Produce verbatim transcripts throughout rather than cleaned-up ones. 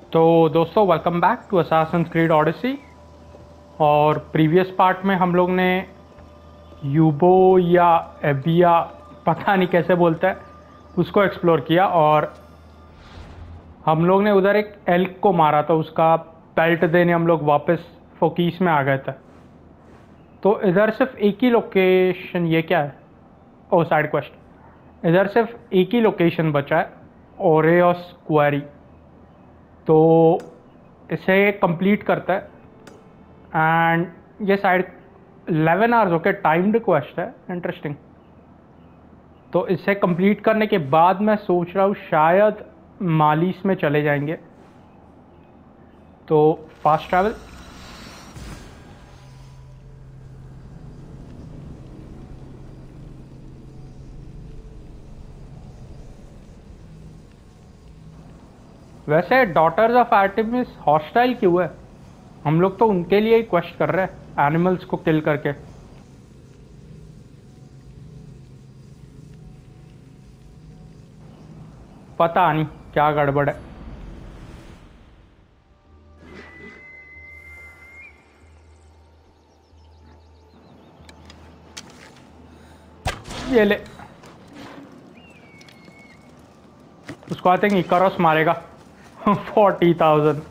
तो दोस्तों welcome back to Assassin's Creed Odyssey. और प्रीवियस पार्ट में हम लोग ने यूबो या एबिया, पता नहीं कैसे बोलते हैं, उसको एक्सप्लोर किया। और हम लोग ने उधर एक एल्क को मारा था, उसका पेल्ट देने हम लोग वापस फोकीस में आ गए थे। तो इधर सिर्फ एक ही लोकेशन, ये क्या है? Oh side quest. इधर सिर्फ एक ही लोकेशन बचा है, ओरेओस क्वेरी। तो इसे कंप्लीट करता है एंड ये शायद eleven hours okay timed quest है। इंटरेस्टिंग। तो इसे कंप्लीट करने के बाद मैं सोच रहा हूँ शायद मालिस में चले जाएंगे। तो फास्ट ट्रैवल। वैसे डॉटर्स ऑफ आर्टेमिस हॉस्टाइल क्यों है? हम लोग तो उनके लिए ही क्वेस्ट कर रहे हैं, एनिमल्स को किल करके। पता नहीं क्या गड़बड़ है। ये ले, उसको आई थिंक इकारोस मारेगा। Forty thousand.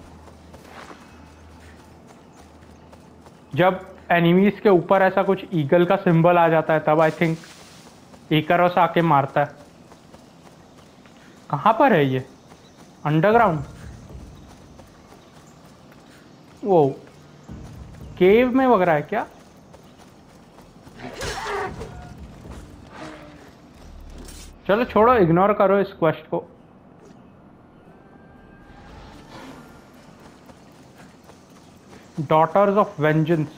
जब एनिमीज के ऊपर ऐसा कुछ ईगल का सिंबल आ जाता है तब आई थिंक इकारोस आके मारता है। कहाँ पर है ये? अंडरग्राउंड? वो केव में वगैरह है क्या? चलो छोड़ो, इग्नोर करो इस क्वेस्ट को। डॉटर्स ऑफ वेंजेंस,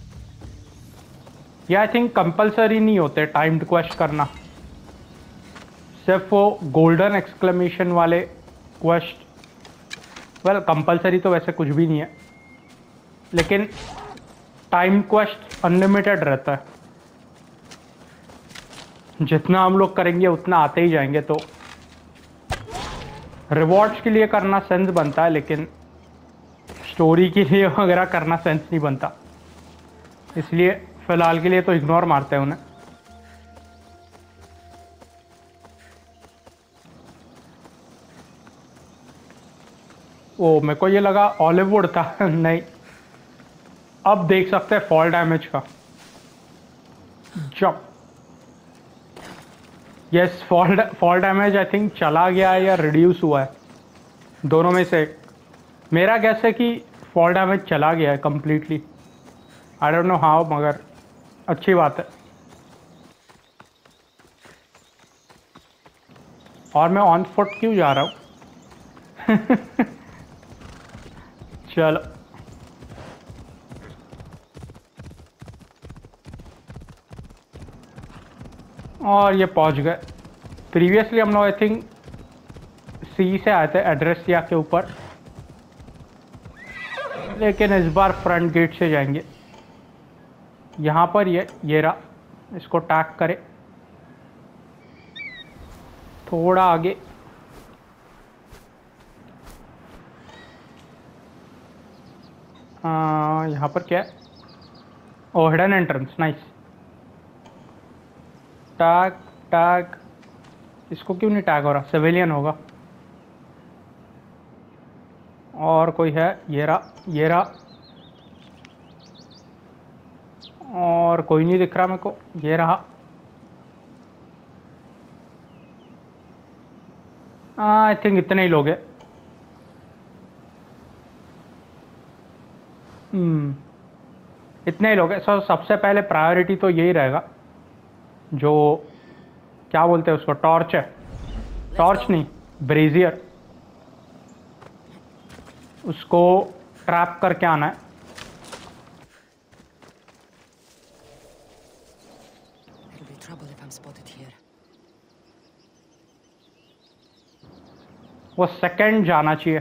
ये आई थिंक कंपलसरी नहीं होते टाइम्ड क्वेस्ट करना, सिर्फ वो गोल्डन एक्सक्लेमेशन वाले क्वेस्ट। वेल कंपलसरी तो वैसे कुछ भी नहीं है, लेकिन टाइम क्वेस्ट अनलिमिटेड रहता है। जितना हम लोग करेंगे उतना आते ही जाएंगे। तो रिवॉर्ड्स के लिए करना सेंस बनता है, लेकिन स्टोरी के लिए वगैरह करना सेंस नहीं बनता। इसलिए फिलहाल के लिए तो इग्नोर मारते हैं उन्हें। ओ मेरे को ये लगा ऑलिववुड था। नहीं, अब देख सकते हैं फॉल डैमेज का। जब yes, fall fall damage I think चला गया है या रिड्यूस हुआ है, दोनों में से एक। मेरा गैस है कि फॉल डैमेज चला गया है completely. I don't know how, मगर अच्छी बात है। और मैं ऑन फुट क्यों जा रहा हूँ? चलो, और ये पहुंच गए। प्रीवियसली हम लोग आई थिंक सी से आए थे एड्रेसिया के ऊपर, लेकिन इस बार फ्रंट गेट से जाएंगे। यहाँ पर ये ये रहा, इसको टैग करे थोड़ा आगे। आ, यहाँ पर क्या है? Oh hidden entrance, nice. Tag tag, इसको क्यों नहीं टैग हो रहा? सिविलियन होगा। और कोई है? ये रहा ये रहा। और कोई नहीं दिख रहा मेरे को। ये रहा। आई थिंक इतने ही लोग हैं। हम्म इतने ही लोग हैं। सो सबसे पहले प्रायोरिटी तो यही रहेगा, जो क्या बोलते हैं उसको, टॉर्च है। टॉर्च नहीं, ब्रेजियर। उसको ट्रैप करके आना है। वो सेकंड जाना चाहिए।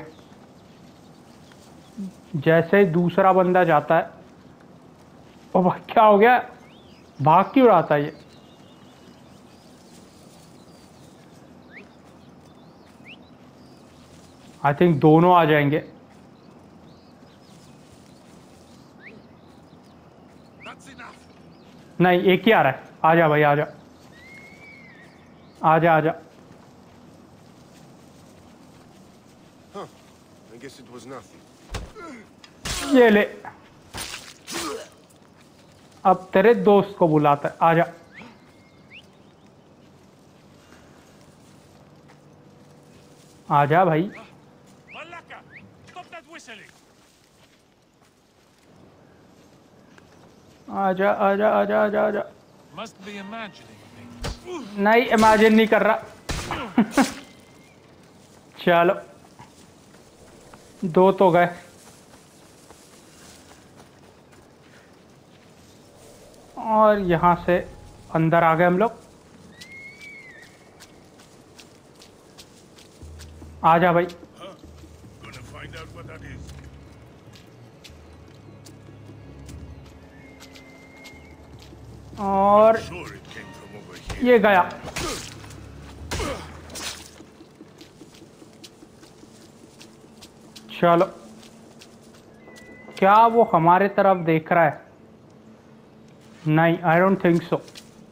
जैसे ही दूसरा बंदा जाता है, ओ भाई क्या हो गया? भाग क्यों रहा था ये? आई थिंक दोनों आ जाएंगे। नहीं, एक ही आ रहा है। आ जा भाई, आ जा आ जा आ जा। ये ले, अब तेरे दोस्त को बुलाता है। आ जा। आ जा भाई। आजा आजा आजा आजा आजा। नहीं, इमेजिन नहीं कर रहा। चलो, दो तो गए। और यहाँ से अंदर आ गए हम लोग। आजा भाई। और ये गया। चलो, क्या वो हमारे तरफ देख रहा है? नहीं, आई डोंट थिंक सो।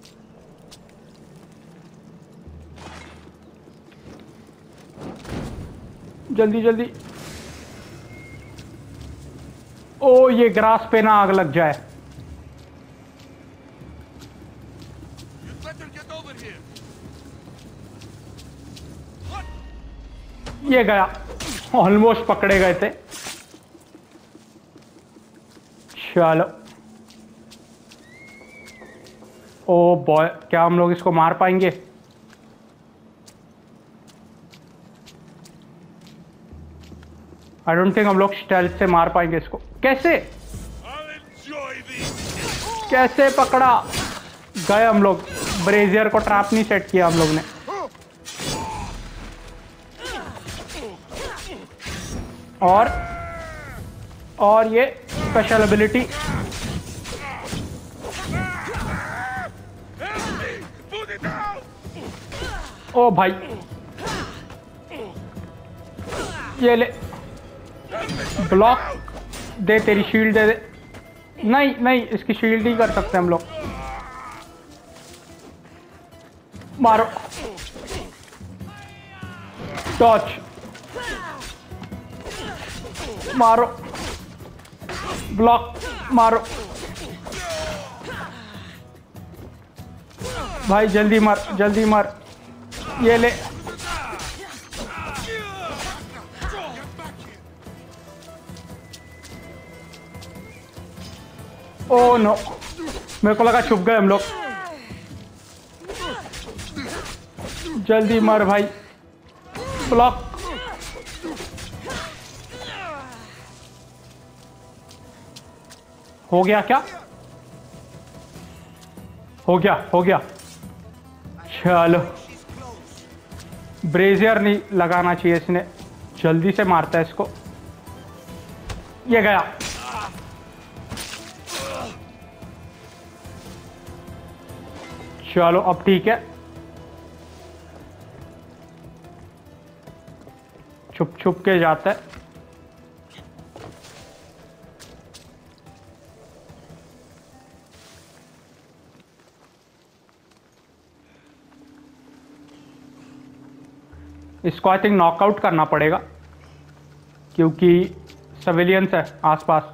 जल्दी जल्दी। ओ, ये ग्रास पे ना आग लग जाए। ये गया। ऑलमोस्ट पकड़े गए थे। चलो। ओ बॉय, क्या हम लोग इसको मार पाएंगे? आई डोंट थिंक हम लोग स्टेल्थ से मार पाएंगे इसको। कैसे कैसे पकड़ा? गए हम लोग। ब्रेजियर को ट्रैप नहीं सेट किया हम लोग ने। और और ये स्पेशल एबिलिटी। ओ भाई, ये ले, ब्लॉक दे, तेरी शील्ड दे दे। नहीं नहीं, इसकी शील्ड ही कर सकते हम लोग। मारो, टॉर्च मारो, ब्लॉक मारो। भाई जल्दी मार, जल्दी मार। ये ले। ओ नो, मेरे को लगा छुप गए हम लोग। जल्दी मार भाई, ब्लॉक। हो गया क्या? हो गया, हो गया। चलो, ब्रेजियर नहीं लगाना चाहिए इसने। जल्दी से मारता है इसको। ये गया। चलो, अब ठीक है। छुप छुप के जाता है। इसको आई थिंक नॉकआउट करना पड़ेगा क्योंकि सिविलियंस है आसपास।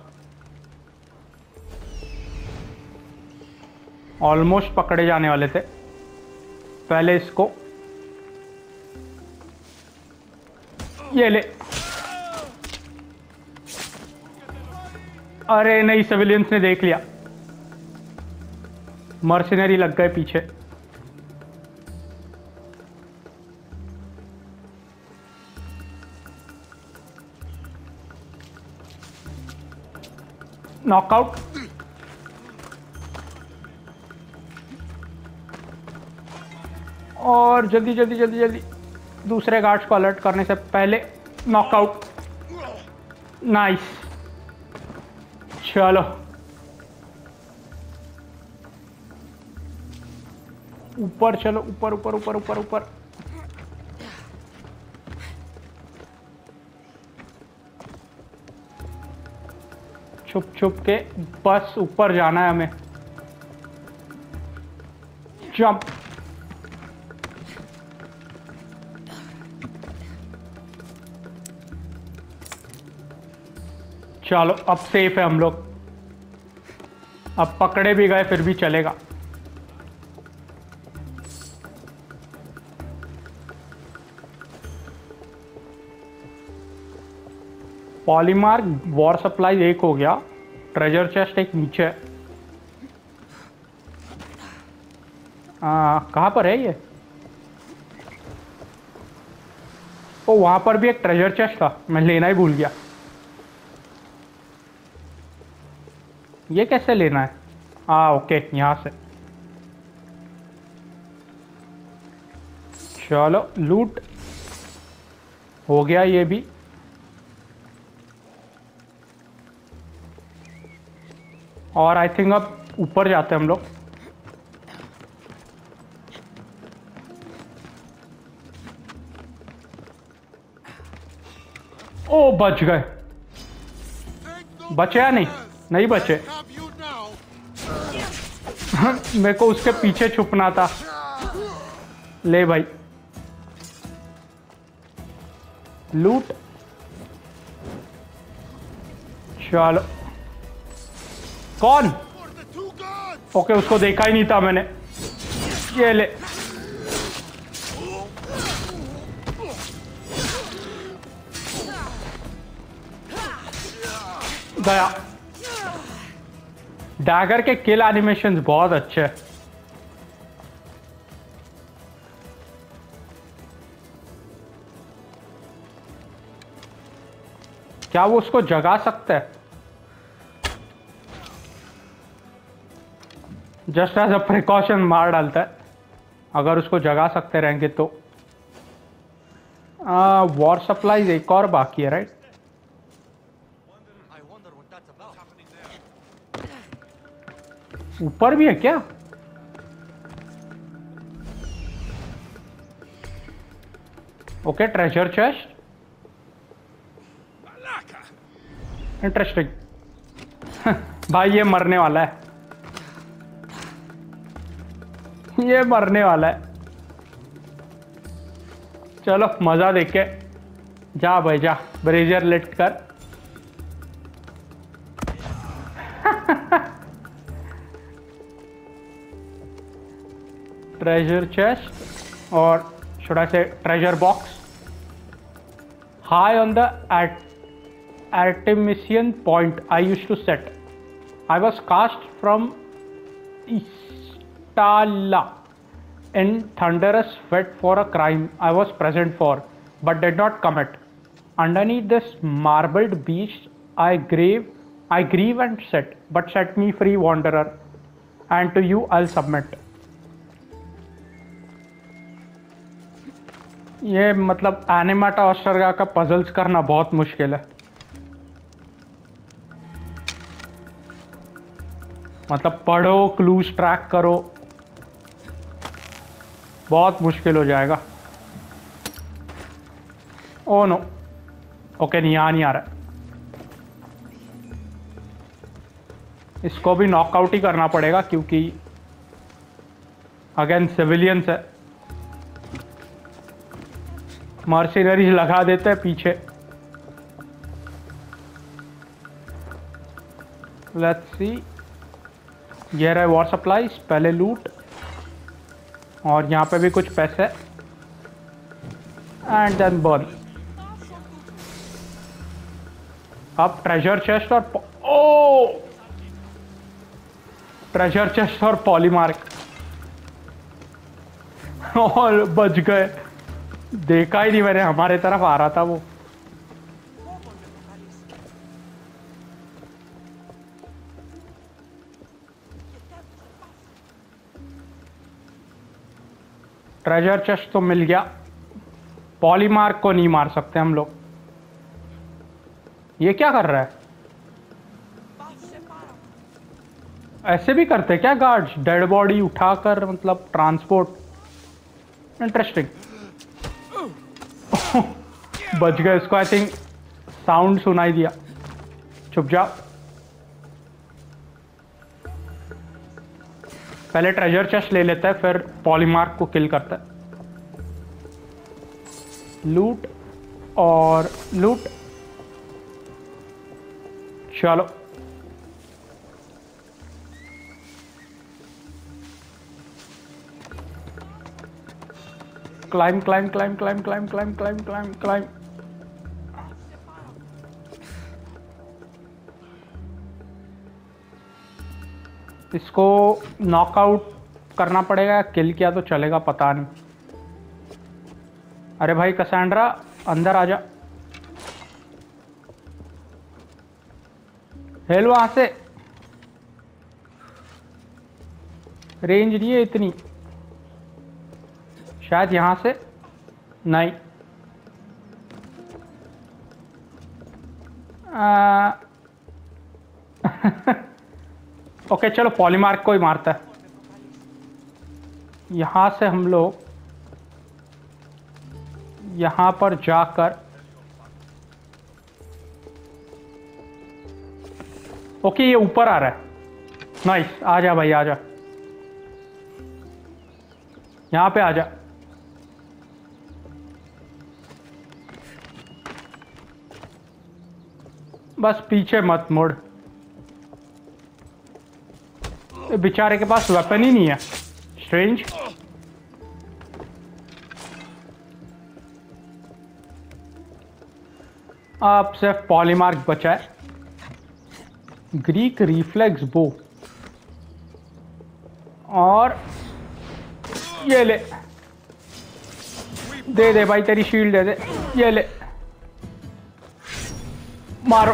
ऑलमोस्ट पकड़े जाने वाले थे। पहले इसको, ये ले। अरे नहीं, सिविलियंस ने देख लिया। मर्सिनरी लग गए पीछे। नॉकआउट। और जल्दी जल्दी जल्दी जल्दी दूसरे गार्ड्स को अलर्ट करने से पहले नॉकआउट। नाइस। चलो, ऊपर चलो, ऊपर ऊपर ऊपर ऊपर ऊपर। छुप छुप के बस ऊपर जाना है हमें। जंप। चलो अब सेफ है हम लोग। अब पकड़े भी गए फिर भी चलेगा। पॉलीमार वॉर सप्लाई एक हो गया। ट्रेजर चेस्ट एक नीचे है। कहाँ पर है ये? ओ वहां पर भी एक ट्रेजर चेस्ट था, मैं लेना ही भूल गया। ये कैसे लेना है? हाँ ओके, यहाँ से। चलो लूट हो गया ये भी। और आई थिंक अब ऊपर जाते हैं हम लोग। ओ बच गए। बचे या नहीं? नहीं बचे। मेरे को उसके पीछे छुपना था। ले भाई लूट। चलो कौन? ओके उसको देखा ही नहीं था मैंने। ये ले। गया। डैगर के किल एनिमेशंस बहुत अच्छे हैं। क्या वो उसको जगा सकता है? जस्ट एज अ प्रिकॉशन मार डालता है अगर उसको जगा सकते रहेंगे तो। वॉर सप्लाईज एक और बाकी है राइट? ऊपर भी है क्या? Okay treasure chest interesting. भाई ये मरने वाला है। ये मरने वाला है। चलो मजा देखे। जा भाई जा, ब्रेजर लिफ्ट कर। ट्रेजर चेस्ट और should I say treasure box high on the at Artemisian point I used to set. I was cast from Istala in thunderous sweat for a crime I was present for but did not commit. Underneath this marbled beast I grieve I grieve and sit, but set me free wanderer, and to you I'll submit. ये मतलब एनिमाटा Australia का puzzles करना बहुत मुश्किल है। मतलब पढ़ो, clues track करो, बहुत मुश्किल हो जाएगा। ओ नो ओके नहीं यहाँ नहीं आ रहा। इसको भी नॉकआउट ही करना पड़ेगा क्योंकि अगेन सिविलियंस है। मर्सिनरीज लगा देते हैं पीछे। Let's see. ये रहे वॉर सप्लाईज, पहले लूट और यहाँ पे भी कुछ पैसे एंड देन बर्न। अब ट्रेजर चेस्ट और ओ ट्रेजर चेस्ट और पॉलीमार्क और बच गए। देखा ही नहीं मैंने, हमारे तरफ आ रहा था वो। ट्रेजर चेस्ट तो मिल गया। पॉलीमार्क को नहीं मार सकते हम लोग। ये क्या कर रहा है? ऐसे भी करते क्या गार्ड्स? डेड बॉडी उठाकर मतलब ट्रांसपोर्ट। इंटरेस्टिंग। बच गए। इसको आई थिंक साउंड सुनाई दिया। छुप जाओ। पहले ट्रेजर चेस्ट ले लेता है, फिर पॉलीमार्क को किल करता है। लूट और लूट। चलो claim claim claim claim claim claim claim claim claim. इसको नॉकआउट करना पड़ेगा, किल किया तो चलेगा, पता नहीं। अरे भाई कसांड्रा अंदर आ जा। हेल वहां से, रेंज नहीं है इतनी। शायद यहां से नहीं। आ... ओके चलो पॉलीमार्क को ही मारता है। यहां से हम लोग यहां पर जाकर, ओके ये ऊपर आ रहा है। नाइस, आ जा भाई आ जा, यहां पे आ जा। बस पीछे मत मुड़, बेचारे के पास वेपन ही नहीं है। स्ट्रेंज। अब सिर्फ पॉलीमार्क बचा है। ग्रीक रिफ्लेक्स बो, और ये ले, दे दे भाई तेरी शील्ड दे दे, ये ले मारो।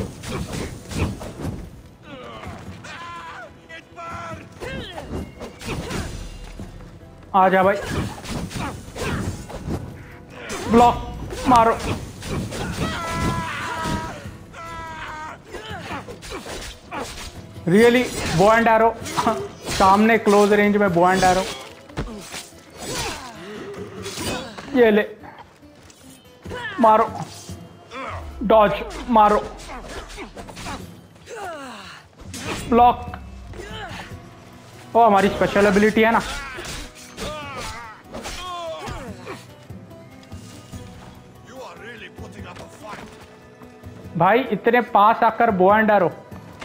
आ जा भाई, ब्लॉक मारो। रियली बो एंड एरो, सामने क्लोज रेंज में बो एंड एरो। ये ले मारो, डॉज मारो, ब्लॉक। ओ हमारी स्पेशल एबिलिटी है ना। भाई इतने पास आकर बो एंड एरो।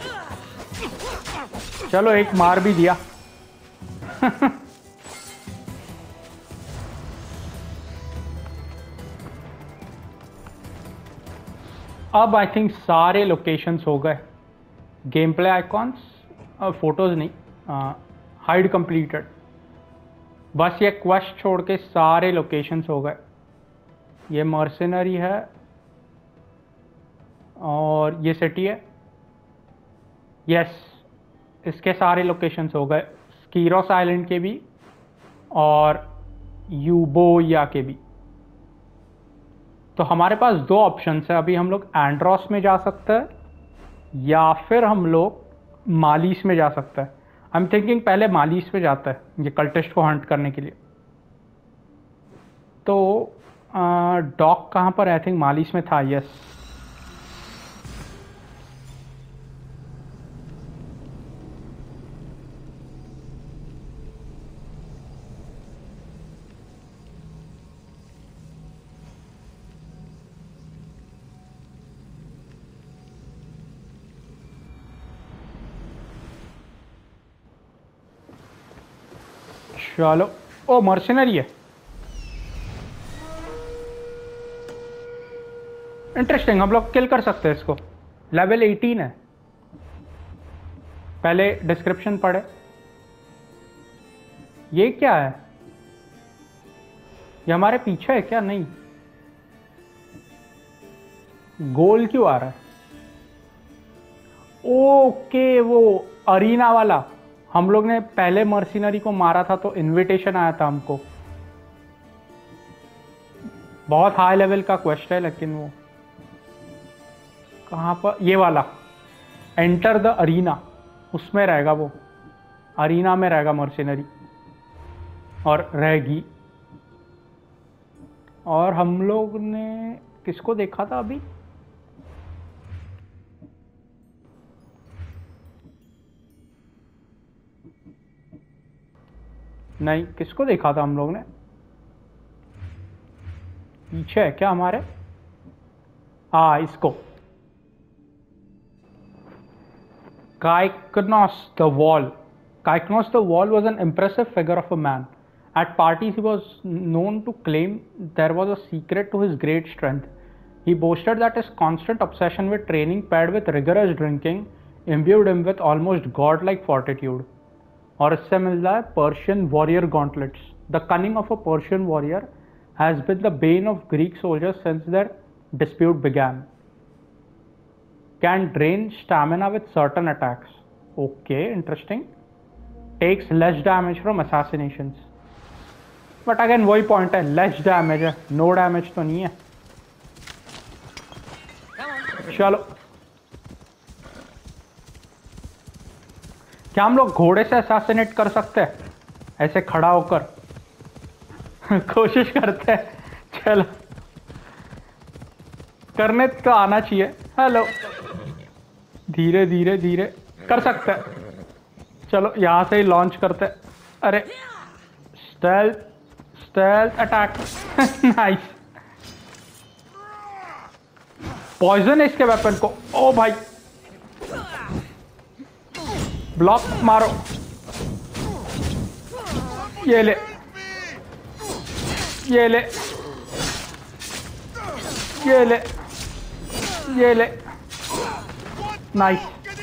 चलो एक मार भी दिया। अब आई थिंक सारे लोकेशंस हो गए। गेम प्ले आइकॉन्स, फोटोज नहीं, हाइड कंप्लीटेड। बस ये क्वेस्ट छोड़ के सारे लोकेशंस हो गए। ये मर्सिनरी है और ये सिटी है। यस, इसके सारे लोकेशंस हो गए, स्कीरोस आइलैंड के भी और यूबोया के भी। तो हमारे पास दो ऑप्शंस है। अभी हम लोग एंड्रोस में जा सकते हैं या फिर हम लोग मालिस में जा सकते हैं। आई एम थिंकिंग पहले मालिस में जाता है ये कल्टिस्ट को हंट करने के लिए। तो डॉक कहाँ पर है? आई थिंक मालिस में था। यस, चलो। ओ मर्सिनरी है, इंटरेस्टिंग। हम लोग किल कर सकते हैं इसको। लेवल अठारह है। पहले डिस्क्रिप्शन पढ़े। ये क्या है? ये हमारे पीछे है क्या? नहीं, गोल क्यों आ रहा है? ओके, वो अरीना वाला। हम लोग ने पहले मर्सिनरी को मारा था तो इनविटेशन आया था हमको। बहुत हाई लेवल का क्वेश्चन है, लेकिन वो कहाँ पर? ये वाला, एंटर द अरीना, उसमें रहेगा वो। अरीना में रहेगा मर्सिनरी और रहेगी। और हम लोग ने किसको देखा था अभी? नहीं, किसको देखा था हम लोग ने? पीछे है क्या हमारे? हाँ, इसको। Caicnos the Wall. Caicnos the Wall was an impressive figure of a man. At parties, he was known to claim there was a secret to his great strength. He boasted that his constant obsession with training, paired with rigorous drinking, imbued him with almost godlike fortitude. और इससे मिलता है Persian warrior gauntlets. The cunning of a Persian warrior has been the bane of Greek soldiers since their dispute began. Can drain stamina with certain attacks. Okay, interesting. Takes less damage from assassinations. But again वही point है, less damage है, no damage तो नहीं है. चलो, क्या हम लोग घोड़े से assassinate कर सकते हैं ऐसे खड़ा होकर? कोशिश करते हैं. चलो, करने तो आना चाहिए. हेलो, धीरे धीरे धीरे कर सकते हैं. चलो यहाँ से ही लॉन्च करते हैं. अरे stealth stealth attack. Nice. Poison है इसके वेपन को. ओ भाई, ब्लॉक मारो. ये ले, ये ले, ये ले, ये ले. नाइस.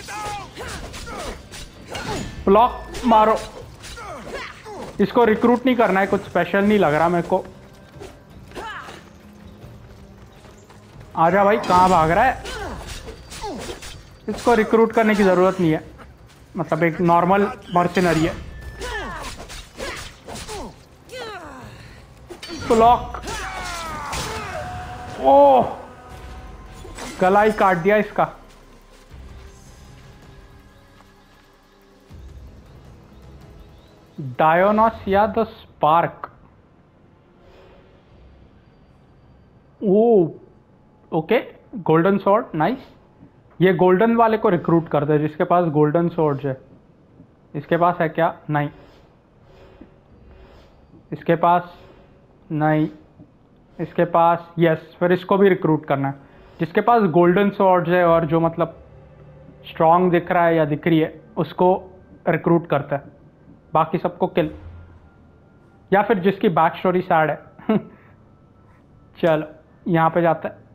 ब्लॉक मारो. इसको रिक्रूट नहीं करना है, कुछ स्पेशल नहीं लग रहा मेरे को. आजा भाई, कहाँ भाग रहा है? इसको रिक्रूट करने की जरूरत नहीं है, मतलब एक नॉर्मल मर्सिनरी है. ब्लॉक. ओह, गला ही काट दिया इसका. डायोनॉस या the spark. Oh okay, golden sword. Nice. ये गोल्डन वाले को रिक्रूट कर दे जिसके पास गोल्डन स्वॉर्ड है. इसके पास है क्या? नहीं. इसके पास नहीं. इसके पास यस. फिर इसको भी रिक्रूट करना है जिसके पास गोल्डन स्वॉर्ड है और जो मतलब स्ट्रांग दिख रहा है या दिख रही है, उसको रिक्रूट करता है. बाकी सबको किल, या फिर जिसकी बैक स्टोरी सैड है. चलो यहाँ पे जाता है.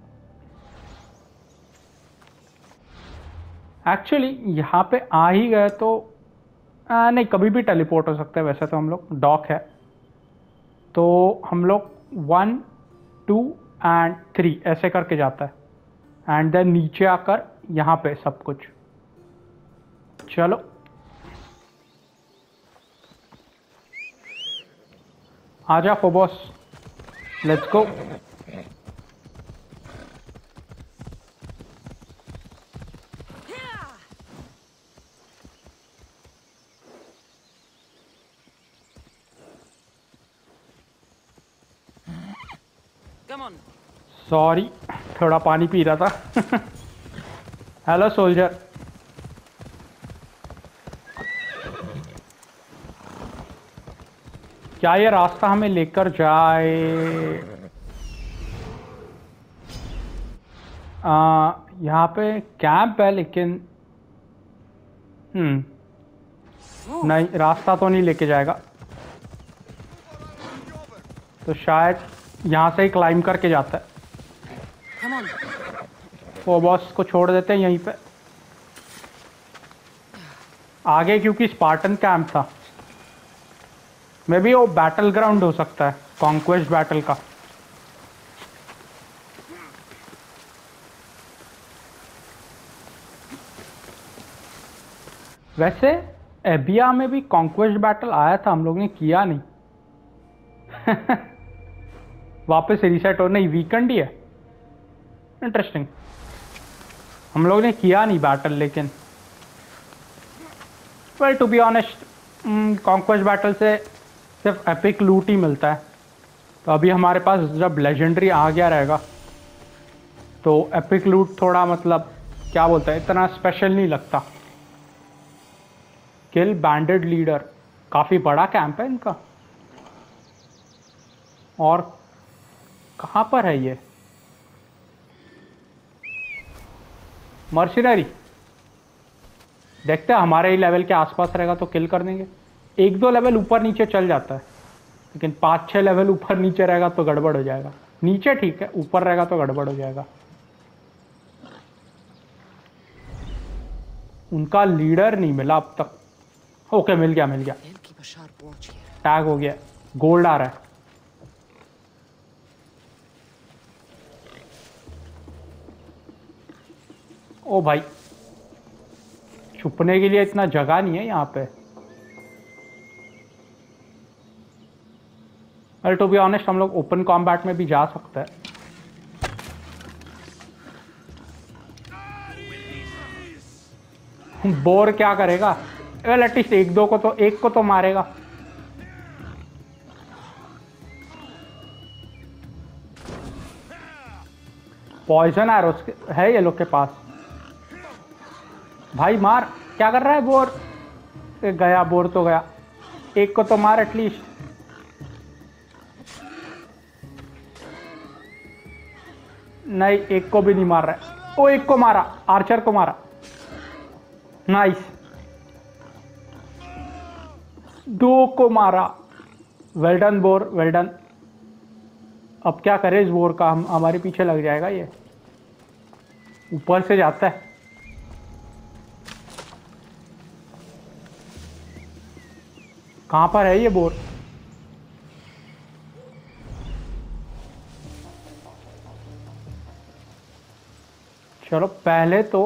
एक्चुअली यहाँ पे आ ही गए तो आ, नहीं, कभी भी टेलीपोर्ट हो सकते हैं. वैसे तो हम लोग डॉक है तो हम लोग वन टू एंड थ्री ऐसे करके जाता है, एंड देन नीचे आकर यहाँ पे सब कुछ. चलो आजा फोबोस, लेट्स गो. सॉरी, थोड़ा पानी पी रहा था. Hello soldier. क्या ये रास्ता हमें लेकर जाए? आ, यहाँ पे कैंप है लेकिन हम्म नहीं, रास्ता तो नहीं लेके जाएगा. तो शायद यहाँ से ही क्लाइंब करके जाता है. वो बॉस को छोड़ देते हैं यहीं पे आगे, क्योंकि स्पार्टन कैंप था. मे बी वो बैटल ग्राउंड हो सकता है, कॉन्क्वेस्ट बैटल का. वैसे एबिया में भी कॉन्क्वेस्ट बैटल आया था, हम लोग ने किया नहीं. वापस रिसेट हो, नहीं वीकेंड ही है. इंटरेस्टिंग. हम लोग ने किया नहीं बैटल, लेकिन well to be honest conquest battle से सिर्फ एपिक लूट ही मिलता है. तो अभी हमारे पास जब लेजेंडरी आ गया रहेगा तो एपिक लूट थोड़ा मतलब क्या बोलता है, इतना स्पेशल नहीं लगता. Kill bandit leader. काफ़ी बड़ा कैंप है इनका. और कहाँ पर है ये मर्सिनरी? देखते हैं, हमारे ही लेवल के आसपास रहेगा तो किल कर देंगे। एक दो लेवल ऊपर नीचे चल जाता है, लेकिन पाँच छः लेवल ऊपर नीचे रहेगा तो गड़बड़ हो जाएगा। नीचे ठीक है, ऊपर रहेगा तो गड़बड़ हो जाएगा। उनका लीडर नहीं मिला अब तक। ओके, मिल गया मिल गया, टैग हो गया, गोल्ड आ रहा है। ओ भाई, छुपने के लिए इतना जगह नहीं है यहाँ पे। अरे टू बी ऑनेस्ट, हम लोग ओपन कॉम्बैट में भी जा सकते हैं। बोर क्या करेगा? वेल एटलीस्ट एक दो को तो, एक को तो मारेगा। पॉइजन एरोस है ये लोग के पास। भाई मार, क्या कर रहा है बोर? गया, बोर तो गया। एक को तो मार एटलीस्ट। नहीं, एक को भी नहीं मार रहा है। ओ, एक को मारा, आर्चर को मारा। नाइस। दो को मारा। Well done boar, well done. अब क्या करें इस बोर का? हम हमारे पीछे लग जाएगा ये। ऊपर से जाता है। कहां पर है ये बोर? चलो पहले तो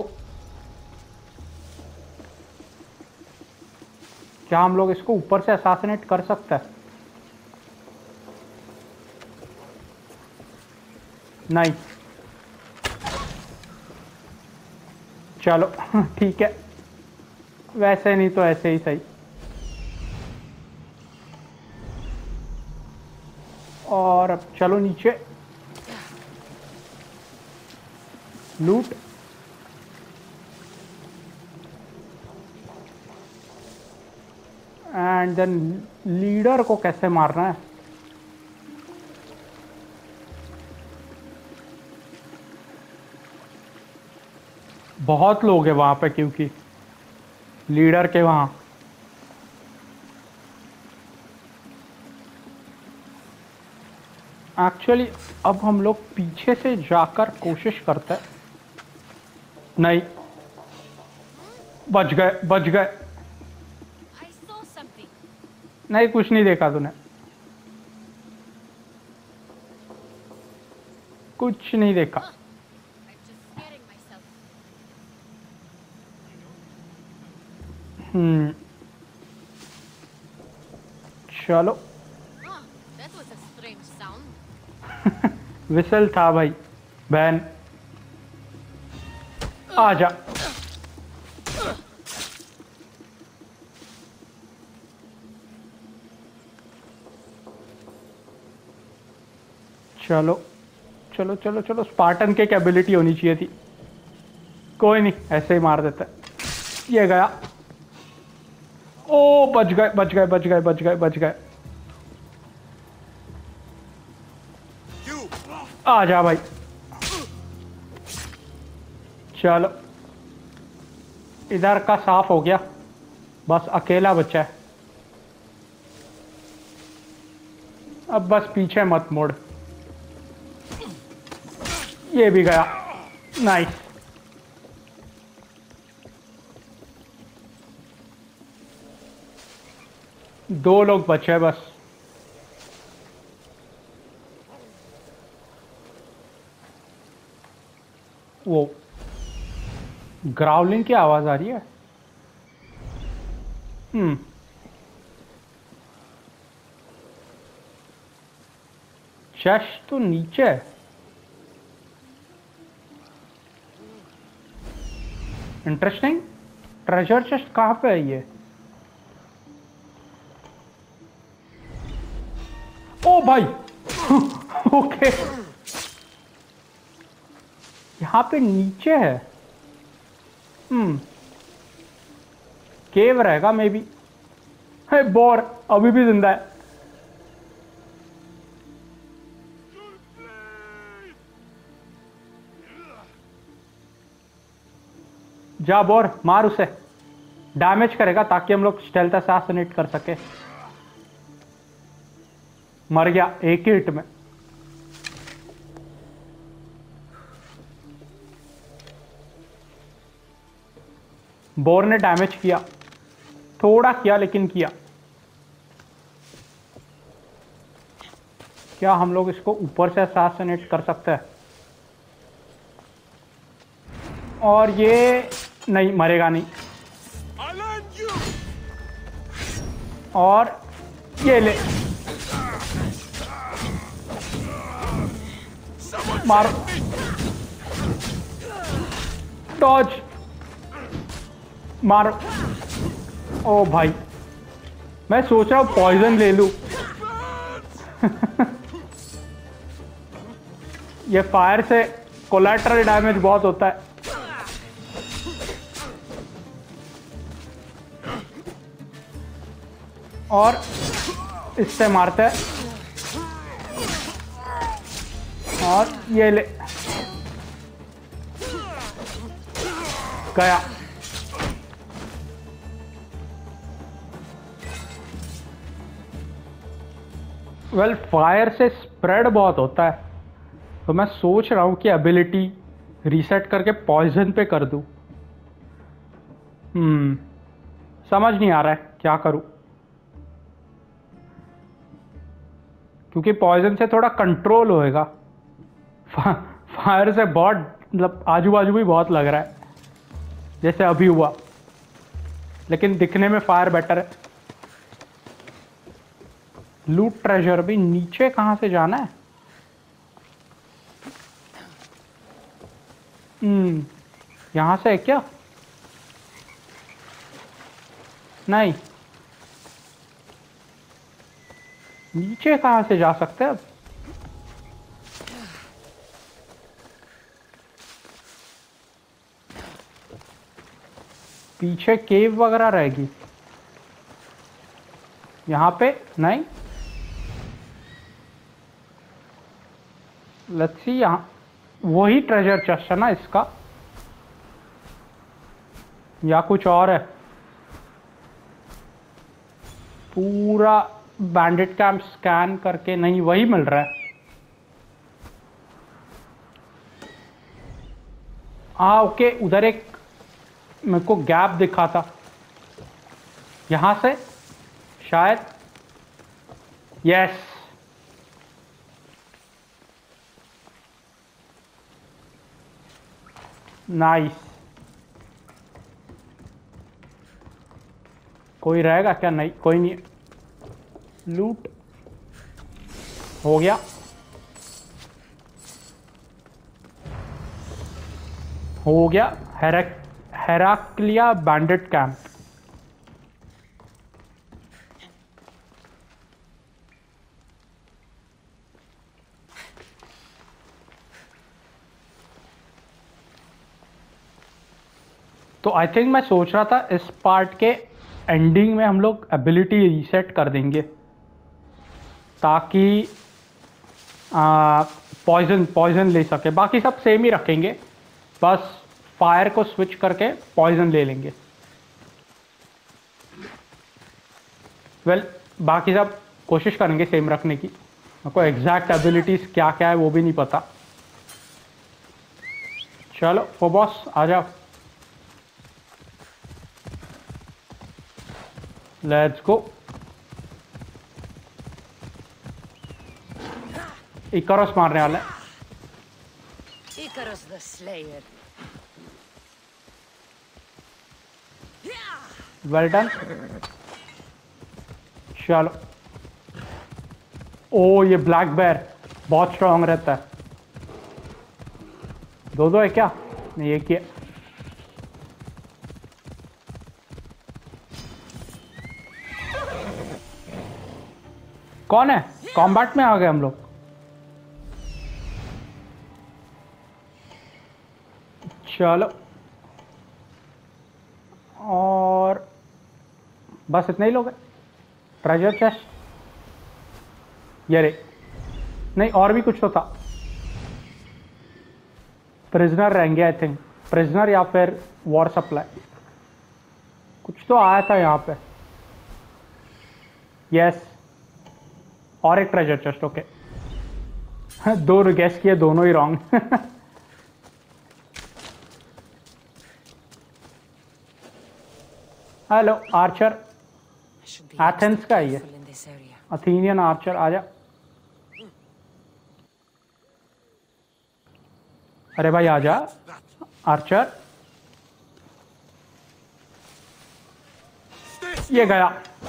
क्या हम लोग इसको ऊपर से असैसिनेट कर सकते हैं? नहीं, चलो ठीक है, वैसे नहीं तो ऐसे ही सही। और अब चलो नीचे, लूट। एंड देन लीडर को कैसे मारना है? बहुत लोग हैं वहां पे, क्योंकि लीडर के वहां। एक्चुअली अब हम लोग पीछे से जाकर कोशिश करते हैं। नहीं, बच गए बच गए। नहीं, कुछ नहीं देखा तूने, कुछ नहीं देखा। हम्म, चलो। विसल था भाई। बहन आजा। चलो चलो चलो चलो, स्पार्टन की एबिलिटी होनी चाहिए थी। कोई नहीं, ऐसे ही मार देता है। ये गया। ओ, बच गए बच गए बच गए बच गए बच गए। आ जा भाई। चलो, इधर का साफ हो गया, बस अकेला बचा है। अब बस पीछे मत मोड़। ये भी गया। नाइस। दो लोग बचे बस। वो ग्राउलिंग की आवाज आ रही है। हम्म, चेस्ट तो नीचे है। इंटरेस्टिंग। ट्रेजर चेस्ट कहाँ पे है ये? ओ भाई ओके, यहाँ पे नीचे है। हम्म, केव रहेगा मे बी। है बोर, अभी भी जिंदा है। जा बोर, मार उसे, डैमेज करेगा ताकि हम लोग स्टेल्थ असैसिनेट कर सके। मर गया एक ही हिट में। बोर ने डैमेज किया, थोड़ा किया लेकिन किया। क्या हम लोग इसको ऊपर से असैसिनेट कर सकते हैं? और ये नहीं, मरेगा नहीं। और ये ले, मारो, डॉज, मारो। ओ भाई, मैं सोच रहा हूँ पॉइजन ले लूं। ये फायर से कोलैटरल डैमेज बहुत होता है। और इससे मारते हैं। और ये ले, गया। वेल, फायर से स्प्रेड बहुत होता है, तो मैं सोच रहा हूं कि एबिलिटी रीसेट करके पॉइजन पे कर दूं। हम्म समझ नहीं आ रहा है क्या करूं, क्योंकि पॉइजन से थोड़ा कंट्रोल होएगा। फा, फायर से बहुत, मतलब आजू बाजू भी बहुत लग रहा है जैसे अभी हुआ, लेकिन दिखने में फायर बेटर है। लूट ट्रेजर भी नीचे कहां से जाना है? हम्म यहां से है क्या? नहीं, नीचे कहां से जा सकते हैं अब? पीछे केव वगैरह रहेगी यहां पे? नहीं, लेट्स सी। यहां वही ट्रेजर चेस्ट है ना इसका, या कुछ और है? पूरा बैंडिट कैंप स्कैन करके नहीं, वही मिल रहा है। हाँ ओके, उधर एक मेरे को गैप दिखा था, यहां से शायद। Yes, nice. कोई रहेगा क्या? नहीं, कोई नहीं। लूट हो गया। हो गया। हेरक हेराक्लिया बैंडिट कैंप। तो आई थिंक मैं सोच रहा था इस पार्ट के एंडिंग में हम लोग एबिलिटी रीसेट कर देंगे, ताकि पॉइजन पॉइजन ले सके। बाकी सब सेम ही रखेंगे, बस फायर को स्विच करके पॉइजन ले लेंगे। वेल well, बाकी सब कोशिश करेंगे सेम रखने की। मेरे को एग्जैक्ट एबिलिटीज क्या क्या है वो भी नहीं पता। चलो वो बॉस आ जाओ, लेट्स गो। इकारोस मारने वाला है। Icarus the Slayer. Well done. चलो। ओ ये ब्लैक बेयर बहुत स्ट्रांग रहता है। दो दो है क्या? नहीं, एक ही है। कौन है? कॉम्बैट में आ गए हम लोग। चलो, और बस इतने ही लोग हैं। ट्रेजर चेस्ट ये रे, नहीं और भी कुछ तो था। प्रिजनर रहेंगे आई थिंक, प्रिजनर या फिर वॉर सप्लाई। कुछ तो आया था यहाँ पे। यस, और एक ट्रेजर चेस्ट। ओके, दो गैस किए, दोनों ही रॉन्ग। हेलो आर्चर, एथेंस का ही है। अथीनियन आर्चर, आजा। अरे भाई आजा आर्चर। ये गया।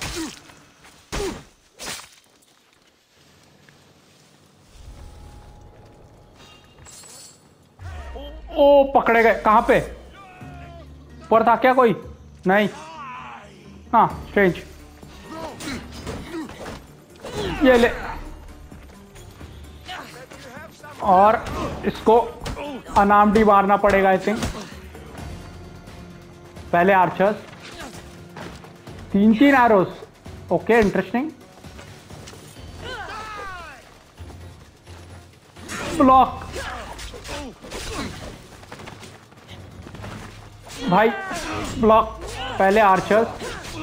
ओ पकड़े गए। कहां पे? ऊपर था क्या कोई? नहीं। हाँ स्ट्रेंज। ये ले। और इसको अनामडी मारना पड़ेगा आई थिंक। पहले आर्चर्स। तीन तीन एरोस। Okay interesting. ब्लॉक। भाई ब्लॉक। पहले आर्चर्स।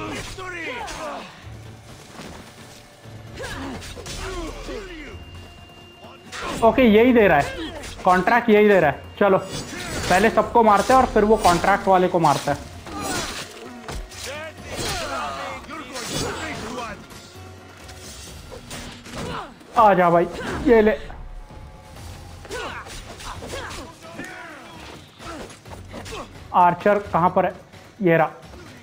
ओके यही दे रहा है कॉन्ट्रैक्ट, यही दे रहा है। चलो पहले सबको मारते हैं और फिर वो कॉन्ट्रैक्ट वाले को मारता है। आ जा भाई, ये ले। आर्चर कहां पर है? ये रहा।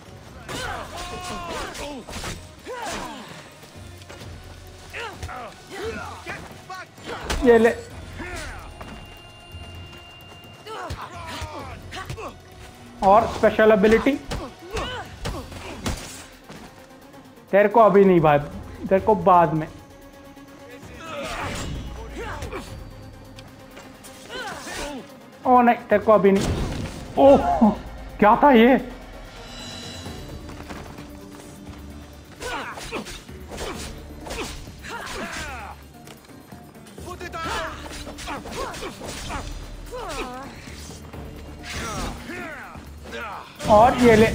ये ले। और स्पेशल एबिलिटी तेरे को अभी नहीं भाई, तेरे को बाद में। ओ नहीं, तेरे को अभी नहीं। ओह क्या था ये? और ये ले।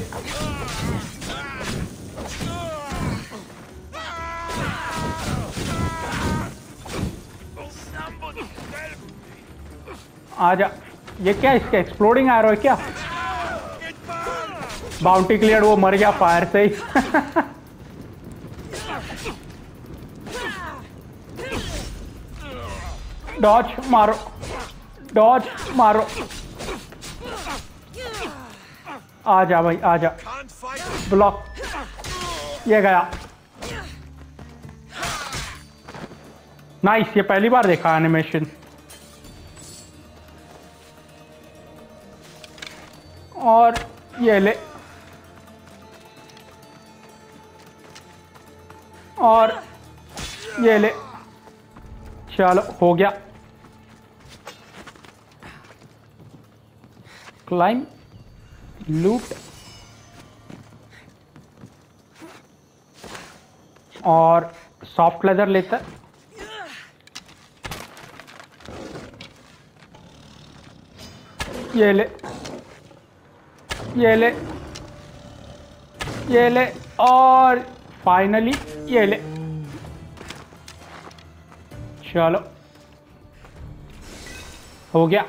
आजा। ये क्या, इसका एक्सप्लोडिंग एरो है क्या? Bounty clear. वो मर गया फायर से ही। डॉज मारो, डॉज मारो। आजा भाई आजा। ब्लॉक। ये गया। नाइस, ये पहली बार देखा एनिमेशन। और ये ले। और ये ले। चलो हो गया। क्लाइम, लूट और सॉफ्ट लेदर लेता है। ये ले, ये ले, ये ले और फाइनली ये ले। चलो हो गया।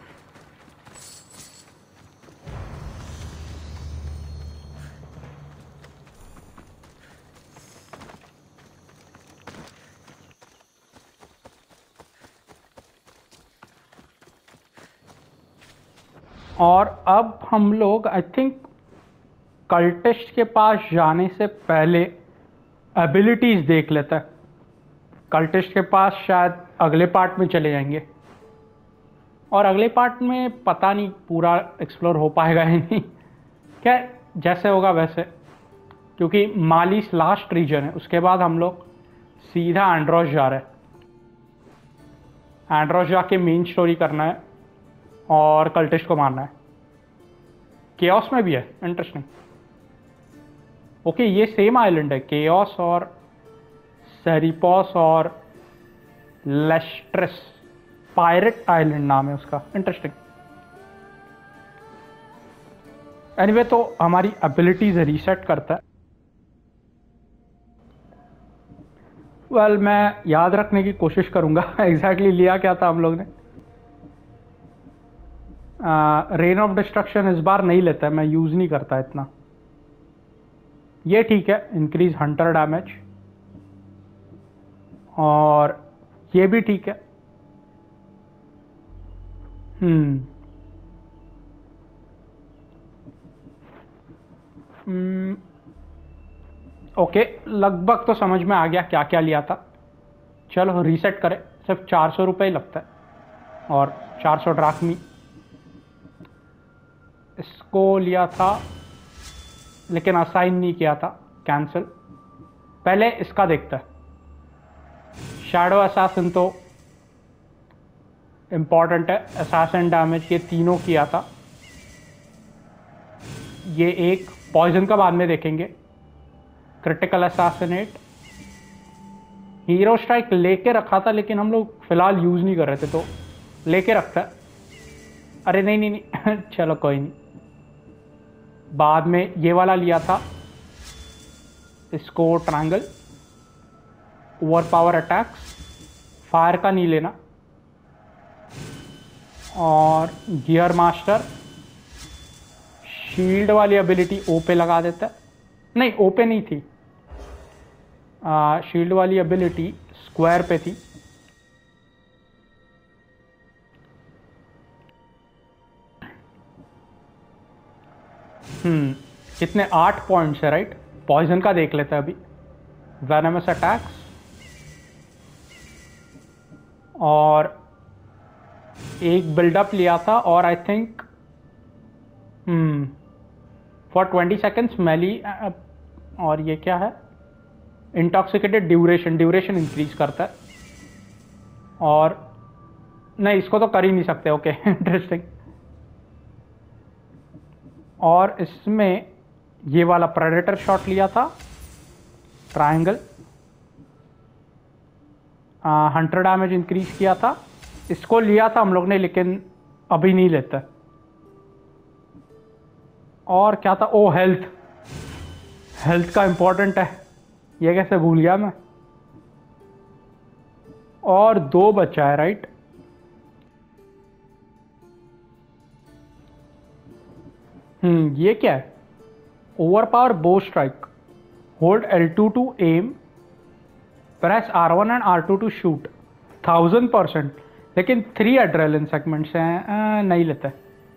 और अब हम लोग आई थिंक कल्टिस्ट के पास जाने से पहले एबिलिटीज देख लेते हैं। कल्टिस्ट के पास शायद अगले पार्ट में चले जाएंगे, और अगले पार्ट में पता नहीं पूरा एक्सप्लोर हो पाएगा या नहीं। क्या जैसे होगा वैसे, क्योंकि मालिस लास्ट रीजन है। उसके बाद हम लोग सीधा एंड्रोस जा रहे हैं। एंड्रोस जाके मेन स्टोरी करना है और कल्टिस्ट को मारना है। केओस में भी है, इंटरेस्टिंग। ओके ये सेम आइलैंड है, केओस और सेरिपोस और लेस्ट्रेस। पायरेट आइलैंड नाम है उसका, इंटरेस्टिंग। एनीवे तो हमारी एबिलिटीज रीसेट करता है। वेल well, मैं याद रखने की कोशिश करूंगा एग्जैक्टली exactly लिया क्या था हम लोग ने। रेन ऑफ डिस्ट्रक्शन इस बार नहीं लेता है, मैं यूज नहीं करता इतना। ये ठीक है, इंक्रीज हंटर डैमेज, और ये भी ठीक है। हम्म हम्म ओके, लगभग तो समझ में आ गया क्या क्या लिया था। चलो रीसेट करें, सिर्फ चार सौ रुपये ही लगता है, और चार सौ ड्राखमी। इसको लिया था लेकिन असाइन नहीं किया था, कैंसिल। पहले इसका देखता है, शैडो असैसिन तो इम्पॉर्टेंट है। असैसिन डैमेज ये तीनों किया था, ये एक पॉइजन का बाद में देखेंगे। क्रिटिकल असैसिनेट, हीरो स्ट्राइक लेके रखा था लेकिन हम लोग फिलहाल यूज नहीं कर रहे थे तो लेके रखता है। अरे नहीं नहीं नहीं चलो कोई नहीं। बाद में ये वाला लिया था, इसको triangle, over power attacks, fire का नहीं लेना। और गियर मास्टर, शील्ड वाली एबिलिटी ओ पे लगा देता है। नहीं, ओ पे नहीं थी, आ, शील्ड वाली एबिलिटी स्क्वायर पे थी। हम्म कितने, आठ पॉइंट्स है राइट। पॉइजन का देख लेते हैं अभी। वेनमस अटैक्स, और एक बिल्डअप लिया था, और I think hmm for twenty seconds मैली। और ये क्या है, इंटॉक्सिकेटेड ड्यूरेशन, ड्यूरेशन इंक्रीज करता है। और नहीं, इसको तो कर ही नहीं सकते, ओके इंटरेस्टिंग। और इसमें ये वाला प्रेडेटर शॉट लिया था, ट्रायंगल, हंटर डैमेज इंक्रीज किया था। इसको लिया था हम लोग ने लेकिन अभी नहीं लेता। और क्या था, ओ हेल्थ, हेल्थ का इंपॉर्टेंट है, ये कैसे भूल गया मैं। और दो बचा है राइट। हम्म ये क्या है, over power bow strike, hold L two to aim, press R one and R two to shoot, thousand percent. लेकिन थ्री एड्रेलिन सेगमेंट्स हैं, आ, नहीं लेते।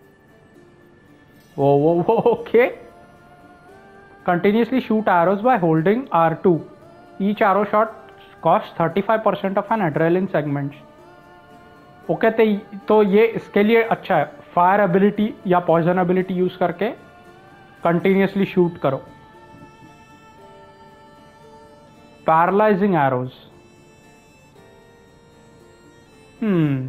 वो वो वो okay. Continuously shoot arrows by holding R two, each arrow shot cost thirty five percent of an adrenaline segments. Okay, तो ये इसके लिए अच्छा है। फायर एबिलिटी या पॉइजन एबिलिटी यूज करके कंटिन्यूसली शूट करो। Paralysing arrows, hmm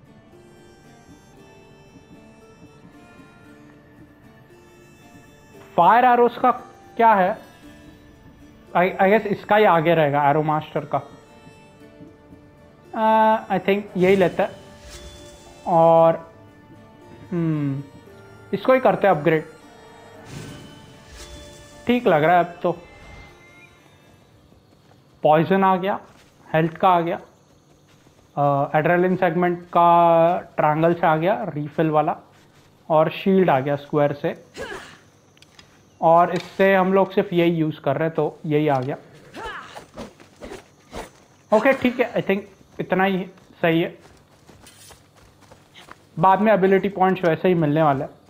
fire arrows का क्या है, आई आई गेस इसका ही आगे रहेगा, एरो मास्टर का। आई uh, थिंक यही लेता है। और हम्म इसको ही करते हैं अपग्रेड, ठीक लग रहा है अब तो। पॉइजन आ गया, हेल्थ का आ गया, एड्रेलिन सेगमेंट का ट्रायंगल से आ गया रीफिल वाला, और शील्ड आ गया स्क्वायर से। और इससे हम लोग सिर्फ यही यूज़ कर रहे हैं तो यही आ गया। ओके ठीक है, आई थिंक इतना ही सही है। बाद में एबिलिटी पॉइंट्स वैसे ही मिलने वाला है।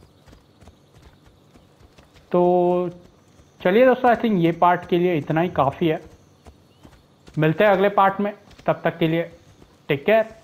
तो चलिए दोस्तों, आई थिंक ये पार्ट के लिए इतना ही काफ़ी है। मिलते हैं अगले पार्ट में, तब तक के लिए टेक केयर।